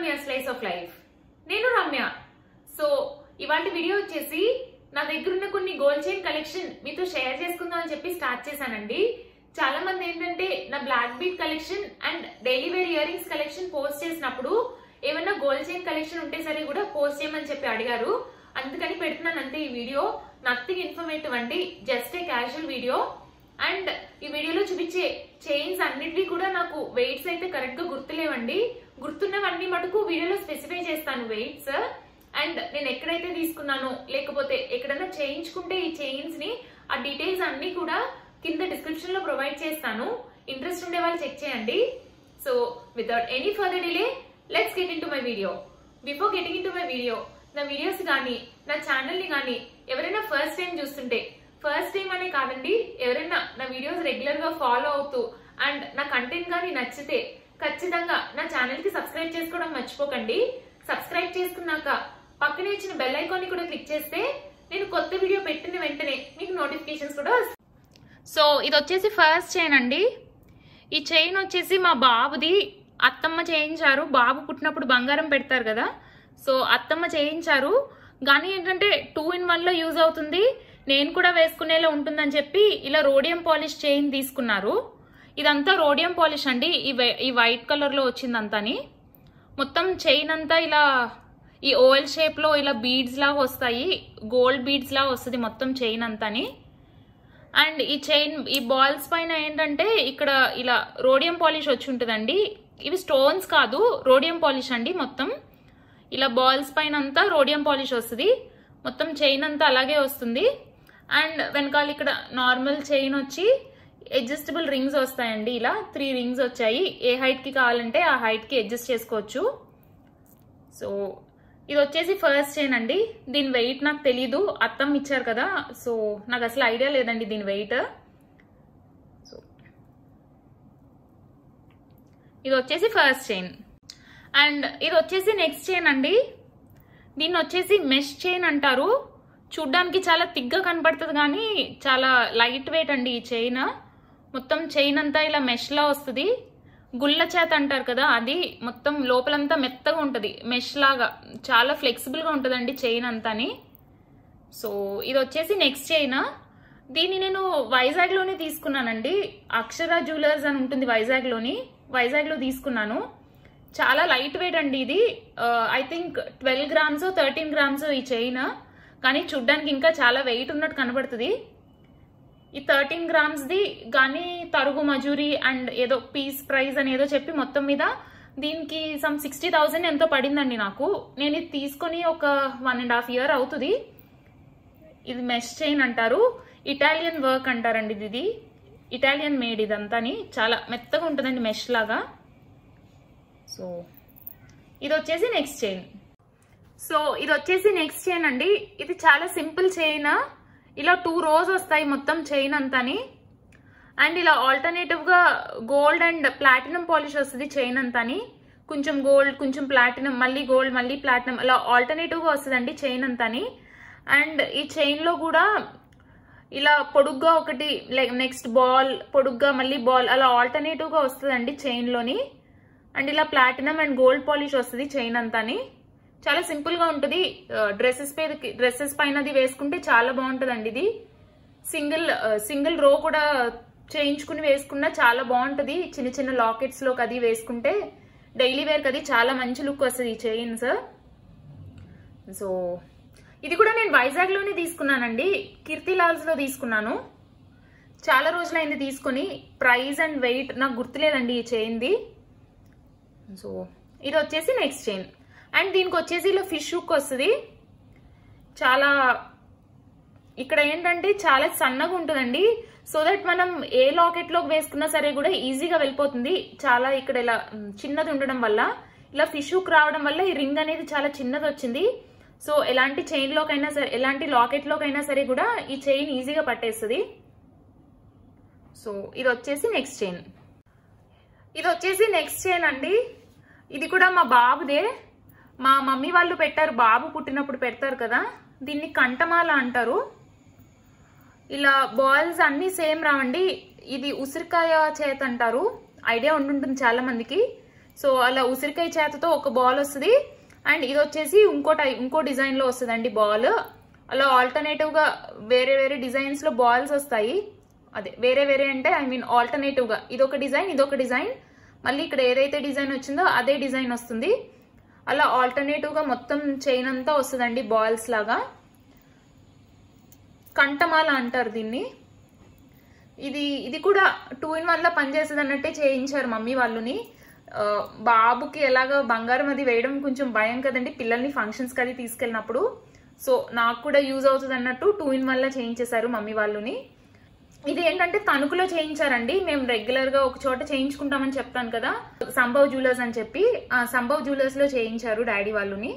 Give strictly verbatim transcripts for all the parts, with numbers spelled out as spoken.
Ramya slice of life. నేను Ramya. So ఇవాళ video వచ్చేసి నా దగ్గర ఉన్న కొన్ని గోల్డ్ చైన్ కలెక్షన్ మీతో షేర్ చేసుకుందాం అని చెప్పి స్టార్ట్ చేశానండి. చాలా మంది ఏంటంటే నా black beads collection and daily wear earrings collection post చేసినప్పుడు ఏమన్నా గోల్డ్ చైన్ కలెక్షన్ ఉంటే సరే కూడా పోస్ట్ చేయమని చెప్పి అడిగారు. అందుకని పెడుతున్నాను అంతే. ఈ వీడియో నథింగ్ ఇన్ఫర్మేటివ్ అండి, just a casual video. And ఈ వీడియోలో చూపించే చైన్స్ అన్నిటివి కూడా నాకు వెయిట్స్ అయితే కరెక్ట్ గా గుర్తులేవండి. గుర్తున్నవన్నీ మటుకు వీడియోలో స్పెసిఫై చేస్తాను వెయిట్స్. అండ్ నేను ఎక్కడైతే తీసుకున్నానో లేకపోతే ఎక్కడైనా చేయించుకుంటే ఈ చైన్స్ ని ఆ డీటెయిల్స్ అన్ని కూడా కింద డిస్క్రిప్షన్ లో ప్రొవైడ్ చేస్తాను. ఇంట్రెస్ట్ ఉండే వాళ్ళు చెక్ చేయండి. So without any further delay let's get into my video. Before getting into my video, నా వీడియోస్ కానీ నా ఛానల్ ని కానీ ఎవరైనా ఫస్ట్ టైం చూస్తుంటే, ఫస్ట్ టైం అనే కాదండి, ఎవరైనా నా వీడియోస్ రెగ్యులర్ గా ఫాలో అవుతూ అండ్ నా కంటెంట్ కానీ నచ్చితే ఖచ్చితంగా నా ఛానల్ కి సబ్స్క్రైబ్ చేసుకోవడం మర్చిపోకండి. సబ్స్క్రైబ్ చేసుకున్నాక పక్కనే ఇచ్చిన బెల్ ఐకాన్ ని కూడా క్లిక్ చేస్తే నేను కొత్త వీడియో పెట్టిన వెంటనే మీకు నోటిఫికేషన్స్ కూడా వస్తాయి. సో ఇది వచ్చేసి ఫస్ట్ చైన్ అండి. ఈ చైన్ వచ్చేసి మా బాబుది. అత్తమ్మ చేయించారు. బాబు పుట్టినప్పుడు బంగారం పెడతారు కదా, సో అత్తమ్మ చేయించారు. కానీ ఏంటంటే టూ ఇన్ వన్ లో యూజ్ అవుతుంది, నేను కూడా వేసుకునేలా ఉంటుందని చెప్పి ఇలా రోడియం పాలిష్ చైన్ తీసుకున్నారు. ఇదంతా రోడియం పాలిష్ అండి. ఈ వైట్ కలర్ లో వచ్చిందంతాని. మొత్తం చైన్ అంతా ఇలా ఈ ఓవెల్ షేప్ లో ఇలా బీడ్స్ లాగా వస్తాయి, గోల్డ్ బీడ్స్ లాగా వస్తుంది మొత్తం చైన్ అంతాని. అండ్ ఈ చైన్ ఈ బాల్స్ పైన ఏంటంటే ఇక్కడ ఇలా రోడియం పాలిష్ వచ్చి ఉంటుందండి. ఇవి స్టోన్స్ కాదు, రోడియం పాలిష్ అండి. మొత్తం ఇలా బాల్స్ పైన అంతా రోడియం పాలిష్ వస్తుంది. మొత్తం చైన్ అంతా అలాగే వస్తుంది. అండ్ వెనకాల ఇక్కడ నార్మల్ చైన్ వచ్చి అడ్జస్టబుల్ రింగ్స్ వస్తాయండి. ఇలా త్రీ రింగ్స్ వచ్చాయి. ఏ హైట్ కి కావాలంటే ఆ హైట్ కి అడ్జస్ట్ చేసుకోవచ్చు. సో ఇది వచ్చేసి ఫస్ట్ చైన్ అండి. దీని వెయిట్ నాకు తెలీదు, అత్తమ్మ ఇచ్చారు కదా, సో నాకు అసలు ఐడియా లేదండి దీని వెయిట్. సో ఇది వచ్చేసి ఫస్ట్ చైన్. అండ్ ఇది వచ్చేసి నెక్స్ట్ చైన్ అండి. దీన్ని వచ్చేసి మెష్ చైన్ అంటారు. చూడ్డానికి చాలా తిగ్గా కనపడుతుంది కానీ చాలా లైట్ వెయిట్ అండి ఈ చైన్. మొత్తం చైన్ అంతా ఇలా మెష్ లా వస్తుంది. గుళ్ళ చేత అంటారు కదా, అది మొత్తం లోపలంతా మెత్తగా ఉంటుంది, మెష్ లాగా. చాలా ఫ్లెక్సిబుల్ గా ఉంటుందండి చైన్ అంతాని. సో ఇది వచ్చేసి నెక్స్ట్ చైన్. దీన్ని నేను వైజాగ్ లోనే తీసుకున్నానండి. అక్షర జ్యువెలర్స్ అని ఉంటుంది వైజాగ్ లోని, వైజాగ్ లో తీసుకున్నాను. చాలా లైట్ వెయిట్ అండి ఇది. I think twelve grams thirteen grams ఈ చైన్, కానీ చూడ్డానికి ఇంకా చాలా వెయిట్ ఉన్నట్టు కనబడుతుంది. ఈ థర్టీన్ గ్రామ్స్ ది కానీ తరుగు మజూరి అండ్ ఏదో పీస్ ప్రైస్ అని ఏదో చెప్పి మొత్తం మీద దీనికి సమ్ సిక్స్టీ థౌసండ్ ఎంతో పడిందండి నాకు. నేను ఇది తీసుకొని ఒక వన్ అండ్ హాఫ్ ఇయర్ అవుతుంది. ఇది మెష్ చైన్ అంటారు, ఇటాలియన్ వర్క్ అంటారండి. ఇది ఇటాలియన్ మేడ్ ఇదంతాని. చాలా మెత్తగా ఉంటుందండి మెష్ లాగా. సో ఇది వచ్చేసి నెక్స్ట్ చైన్. సో ఇది వచ్చేసి నెక్స్ట్ చైన్ అండి. ఇది చాలా సింపుల్ చైన్. ఇలా టూ రోస్ వస్తాయి మొత్తం చైన్ అంతాని. అండ్ ఇలా ఆల్టర్నేటివ్ గా గోల్డ్ అండ్ ప్లాటినం పాలిష్ వస్తుంది చైన్ అంతాని. కొంచెం గోల్డ్, కొంచెం ప్లాటినం, మళ్ళీ గోల్డ్, మళ్ళీ ప్లాటినం, అలా ఆల్టర్నేటివ్ గా వస్తుందండి చైన్ అంతాని. అండ్ ఈ చైన్ లో కూడా ఇలా పొడుగ్గా ఒకటి, నెక్స్ట్ బాల్, పొడుగ్గా మళ్ళీ బాల్, అలా ఆల్టర్నేటివ్ గా వస్తుందండి చైన్ లోని. అండ్ ఇలా ప్లాటినం అండ్ గోల్డ్ పాలిష్ వస్తుంది చైన్ అంతాని. చాలా సింపుల్ గా ఉంటుంది. డ్రెస్సెస్ పై డ్రెస్సెస్ పైనది వేసుకుంటే చాలా బాగుంటుందండి. ఇది సింగిల్ సింగిల్ రో కూడా చేయించుకుని వేసుకున్నా చాలా బాగుంటుంది. చిన్న చిన్న లాకెట్స్ లోకి అది వేసుకుంటే డైలీ వేర్ కది చాలా మంచి లుక్ వస్తుంది ఈ చైన్స్. సో ఇది కూడా నేను వైజాగ్ లోనే తీసుకున్నానండి, కీర్తిలాల్స్ లో తీసుకున్నాను. చాలా రోజులైంది తీసుకుని. ప్రైస్ అండ్ వెయిట్ నాకు గుర్తులేదండి ఈ చైన్ది. సో ఇది వచ్చేసి నెక్స్ట్ చైన్. అండ్ దీనికి వచ్చేసి ఇలా ఫిష్ హుక్ వస్తుంది. చాలా ఇక్కడ ఏంటంటే చాలా సన్నగా ఉంటుందండి, సో దట్ మనం ఏ లాకెట్ లోకి వేసుకున్నా సరే కూడా ఈజీగా వెళ్ళిపోతుంది. చాలా ఇక్కడ ఇలా చిన్నది ఉండడం వల్ల, ఇలా ఫిష్ హుక్ రావడం వల్ల ఈ రింగ్ అనేది చాలా చిన్నది వచ్చింది. సో ఎలాంటి చైన్ లోకైనా సరే, ఎలాంటి లాకెట్ లోకైనా సరే కూడా ఈ చైన్ ఈజీగా పట్టేస్తుంది. సో ఇది వచ్చేసి నెక్స్ట్ చైన్. ఇది వచ్చేసి నెక్స్ట్ చైన్ అండి. ఇది కూడా మా బాబుదే. మా మమ్మీ వాళ్ళు పెట్టారు, బాబు పుట్టినప్పుడు పెడతారు కదా, దీన్ని కంటమాల అంటారు. ఇలా బాల్స్ అన్ని సేమ్ రావండి. ఇది ఉసిరికాయ చేత అంటారు, ఐడియా ఉండుంటుంది చాలా మందికి. సో అలా ఉసిరికాయ చేతతో ఒక బాల్ వస్తుంది. అండ్ ఇది వచ్చేసి ఇంకో టై ఇంకో డిజైన్ లో వస్తుందండి బాల్. అలా ఆల్టర్నేటివ్ గా వేరే వేరే డిజైన్స్ లో బాల్స్ వస్తాయి. అదే వేరే వేరే అంటే ఐ మీన్ ఆల్టర్నేటివ్ గా ఇదొక డిజైన్ ఇదొక డిజైన్, మళ్ళీ ఇక్కడ ఏదైతే డిజైన్ వచ్చిందో అదే డిజైన్ వస్తుంది. అలా ఆల్టర్నేటివ్ గా మొత్తం చైన్ అంతా వస్తుందండి బాల్స్ లాగా. కంటమాల అంటారు దీన్ని. ఇది ఇది కూడా టూ ఇన్ వన్ లా పనిచేస్తుంది అన్నట్టే చేయించారు మమ్మీ వాళ్ళని. బాబుకి ఎలాగో బంగారం అది వేయడం కొంచెం భయం కదండి పిల్లల్ని ఫంక్షన్స్ కి అది తీసుకెళ్ళినప్పుడు. సో నాకు కూడా యూజ్ అవుతుంది అన్నట్టు టూ ఇన్ వన్ లా చేయించేశారు మమ్మీ వాళ్ళని. ఇది ఏంటంటే తణుకులో చేయించారండి. మేము రెగ్యులర్ గా ఒక చోట చేయించుకుంటామని చెప్తాను కదా, సంభవ్ జ్యువెలర్స్ అని చెప్పి, ఆ సంభవ్ జ్యువెలర్స్ లో చేయించారు డాడీ వాళ్ళని.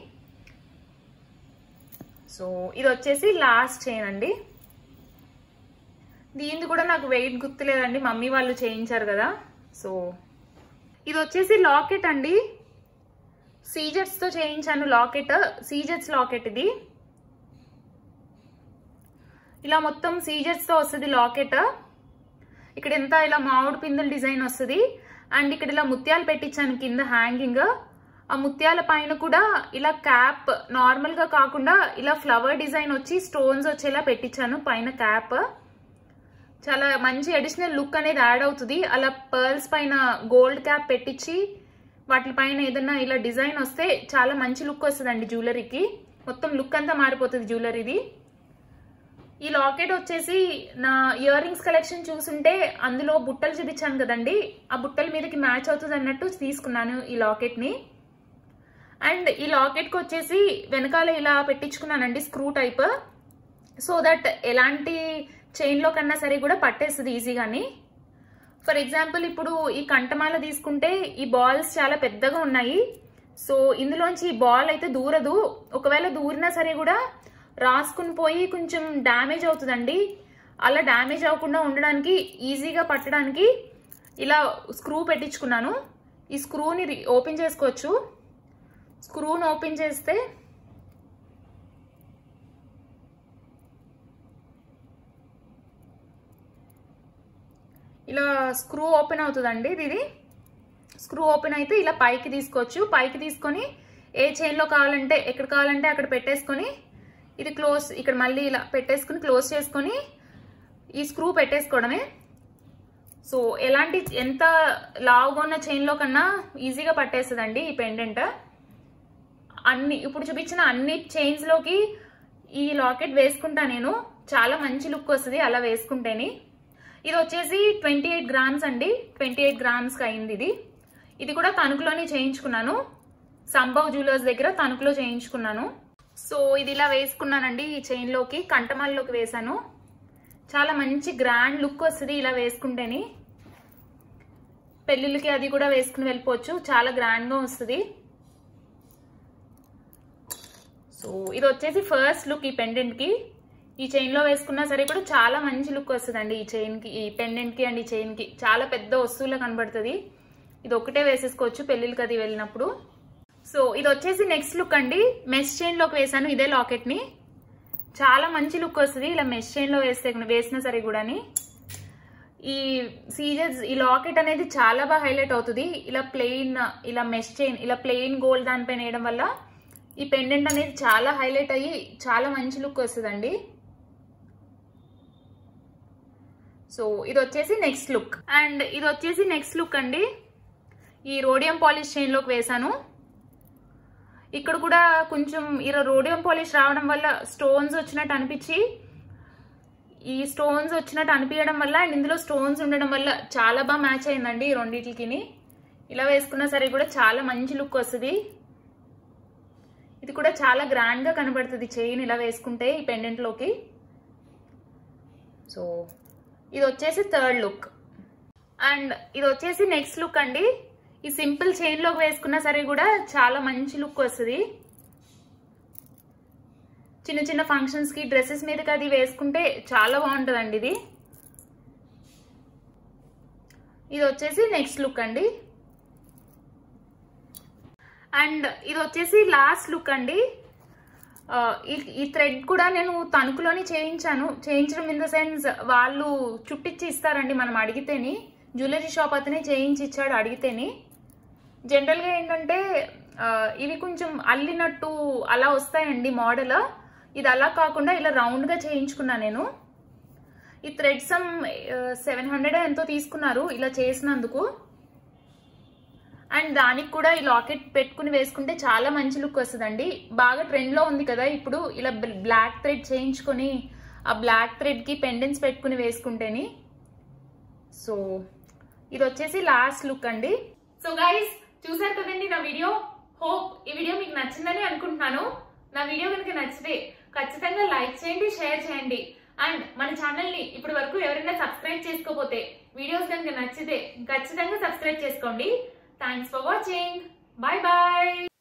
సో ఇది వచ్చేసి లాస్ట్ చైన్ అండి. దీన్ని కూడా నాకు వెయిట్ గుర్తులేదండి, మమ్మీ వాళ్ళు చేయించారు కదా. సో ఇది వచ్చేసి లాకెట్ అండి. సీజెట్స్ తో చేయించాను లాకెట్, సీజెట్స్ లాకెట్ ఇది. ఇలా మొత్తం సీజెట్స్ తో వస్తుంది లాకెట్. ఇక్కడ ఎంత ఇలా మామిడి పిందుల డిజైన్ వస్తుంది. అండ్ ఇక్కడ ఇలా ముత్యాలు పెట్టించాను కింద హ్యాంగింగ్. ఆ ముత్యాల పైన కూడా ఇలా క్యాప్ నార్మల్ గా కాకుండా ఇలా ఫ్లవర్ డిజైన్ వచ్చి స్టోన్స్ వచ్చేలా పెట్టించాను పైన క్యాప్. చాలా మంచి అడిషనల్ లుక్ అనేది యాడ్ అవుతుంది. అలా పర్ల్స్ పైన గోల్డ్ క్యాప్ పెట్టించి వాటి పైన ఏదన్నా ఇలా డిజైన్ వస్తే చాలా మంచి లుక్ వస్తుందండి జ్యువెలరీకి. మొత్తం లుక్ అంతా మారిపోతుంది జ్యువెలరీది. ఈ లాకెట్ వచ్చేసి నా ఇయర్ రింగ్స్ కలెక్షన్ చూసుంటే అందులో బుట్టలు చూపించాను కదండి, ఆ బుట్టల మీదకి మ్యాచ్ అవుతుంది అన్నట్టు తీసుకున్నాను ఈ లాకెట్ ని. అండ్ ఈ లాకెట్ కి వచ్చేసి వెనకాల ఇలా పెట్టించుకున్నానండి స్క్రూ టైప్, సో దట్ ఎలాంటి చైన్ లో కన్నా సరే కూడా పట్టేస్తుంది ఈజీగాని. ఫర్ ఎగ్జాంపుల్ ఇప్పుడు ఈ కంటమాల తీసుకుంటే ఈ బాల్స్ చాలా పెద్దగా ఉన్నాయి. సో ఇందులోంచి ఈ బాల్ అయితే దూరదు. ఒకవేళ దూరినా సరే కూడా రాసుకుని పోయి కొంచెం డ్యామేజ్ అవుతుందండి. అలా డ్యామేజ్ అవ్వకుండా ఉండడానికి ఈజీగా పట్టడానికి ఇలా స్క్రూ పెట్టించుకున్నాను. ఈ స్క్రూని ఓపెన్ చేసుకోవచ్చు. స్క్రూని ఓపెన్ చేస్తే ఇలా స్క్రూ ఓపెన్ అవుతుందండి. ఇది స్క్రూ ఓపెన్ అయితే ఇలా పైకి తీసుకోవచ్చు. పైకి తీసుకొని ఏ చైన్ లో కావాలంటే ఎక్కడ కావాలంటే అక్కడ పెట్టేసుకొని ఇది క్లోజ్, ఇక్కడ మళ్ళీ ఇలా పెట్టేసుకుని క్లోజ్ చేసుకొని ఈ స్క్రూ పెట్టేసుకోవడమే. సో ఎలాంటి ఎంత లావుగా ఉన్న చైన్ లో కన్నా ఈజీగా పట్టేస్తుందండి ఈ పెండెంట్. అన్ని ఇప్పుడు చూపించిన అన్ని చైన్స్ లోకి ఈ లాకెట్ వేసుకుంటా నేను. చాలా మంచి లుక్ వస్తుంది అలా వేసుకుంటేనే. ఇది వచ్చేసి ట్వంటీ ఎయిట్ గ్రామ్స్ అండి. ట్వంటీ ఎయిట్ గ్రామ్స్ అయింది ఇది. ఇది కూడా తణుకులోనే చేయించుకున్నాను, సంభవ్ జ్యువెలర్స్ దగ్గర తణుకులో చేయించుకున్నాను. సో ఇది ఇలా వేసుకున్నానండి ఈ చైన్ లోకి, కంటమాల్లోకి వేసాను. చాలా మంచి గ్రాండ్ లుక్ వస్తుంది ఇలా వేసుకుంటేనే. పెళ్లిళ్ళకి అది కూడా వేసుకుని వెళ్ళిపోవచ్చు, చాలా గ్రాండ్ గా వస్తుంది. సో ఇది వచ్చేసి ఫస్ట్ లుక్ ఈ పెండెంట్ కి. ఈ చైన్ లో వేసుకున్నా సరే కూడా చాలా మంచి లుక్ వస్తుందండి ఈ చైన్ కి, ఈ పెండెంట్ కి అండ్ ఈ చైన్ కి. చాలా పెద్ద వస్తువులా కనబడుతుంది. ఇది ఒకటే వేసేసుకోవచ్చు పెళ్లిళ్ళకి అది వెళ్ళినప్పుడు. సో ఇది వచ్చేసి నెక్స్ట్ లుక్ అండి. మెష్ చైన్ లోకి వేసాను ఇదే లాకెట్ ని. చాలా మంచి లుక్ వస్తుంది ఇలా మెష్ చైన్ లో వేస్తే వేసినా సరే కూడా. ఈ సీజెస్ ఈ లాకెట్ అనేది చాలా బాగా హైలైట్ అవుతుంది. ఇలా ప్లెయిన్ ఇలా మెష్ చైన్ ఇలా ప్లెయిన్ గోల్డ్ దానిపైన వేయడం వల్ల ఈ పెండెంట్ అనేది చాలా హైలైట్ అయ్యి చాలా మంచి లుక్ వస్తుందండి. సో ఇది వచ్చేసి నెక్స్ట్ లుక్. అండ్ ఇది వచ్చేసి నెక్స్ట్ లుక్ అండి. ఈ రోడియం పాలిష్ చైన్ లోకి వేసాను. ఇక్కడ కూడా కొంచెం ఇలా రోడియం పాలిష్ రావడం వల్ల స్టోన్స్ వచ్చినట్టు అనిపించి, ఈ స్టోన్స్ వచ్చినట్టు అనిపించడం వల్ల అండ్ ఇందులో స్టోన్స్ ఉండడం వల్ల చాలా బాగా మ్యాచ్ అయిందండి ఈ రెండింటికి. ఇలా వేసుకున్నా సరే కూడా చాలా మంచి లుక్ వస్తుంది. ఇది కూడా చాలా గ్రాండ్ గా కనబడుతుంది చైన్ ఇలా వేసుకుంటే ఈ పెండెంట్ లోకి. సో ఇది వచ్చేసి థర్డ్ లుక్. అండ్ ఇది వచ్చేసి నెక్స్ట్ లుక్ అండి. ఈ సింపుల్ చైన్ లోకి వేసుకున్నా సరే కూడా చాలా మంచి లుక్ వస్తుంది. చిన్న చిన్న ఫంక్షన్స్ కి డ్రెస్సెస్ మీదకి అది వేసుకుంటే చాలా బాగుంటుందండి ఇది. ఇది వచ్చేసి నెక్స్ట్ లుక్ అండి. అండ్ ఇది వచ్చేసి లాస్ట్ లుక్ అండి. ఈ థ్రెడ్ కూడా నేను తణుకులోని చేయించాను. చేయించడం ఇన్ ద సెన్స్ వాళ్ళు చుట్టించి ఇస్తారండి మనం అడిగితేని. జ్యువెలరీ షాప్ అతనే చేయించి ఇచ్చాడు అడిగితేని. జనరల్గా ఏంటంటే ఇవి కొంచెం అల్లినట్టు అలా వస్తాయండి మోడల్. ఇది అలా కాకుండా ఇలా రౌండ్గా చేయించుకున్నా నేను. ఈ థ్రెడ్ సమ్ సెవెన్ హండ్రెడ్ ఎంతో తీసుకున్నారు ఇలా చేసినందుకు. అండ్ దానికి కూడా ఈ లాకెట్ పెట్టుకుని వేసుకుంటే చాలా మంచి లుక్ వస్తుందండి. బాగా ట్రెండ్లో ఉంది కదా ఇప్పుడు ఇలా బ్లాక్ థ్రెడ్ చేయించుకొని ఆ బ్లాక్ థ్రెడ్కి పెండెంట్స్ పెట్టుకుని వేసుకుంటేని. సో ఇది వచ్చేసి లాస్ట్ లుక్ అండి. సో గైస్ చూసారు కదండి నా వీడియో. హోప్ ఈ వీడియో మీకు నచ్చిందని అనుకుంటున్నాను. నా వీడియో కనుక నచ్చితే ఖచ్చితంగా లైక్ చేయండి, షేర్ చేయండి. అండ్ మన ఛానల్ ని ఇప్పటి వరకు ఎవరైనా సబ్స్క్రైబ్ చేసుకోకపోతే వీడియోస్ కనుక నచ్చితే ఖచ్చితంగా సబ్స్క్రైబ్ చేసుకోండి. Thanks for watching. Bye bye.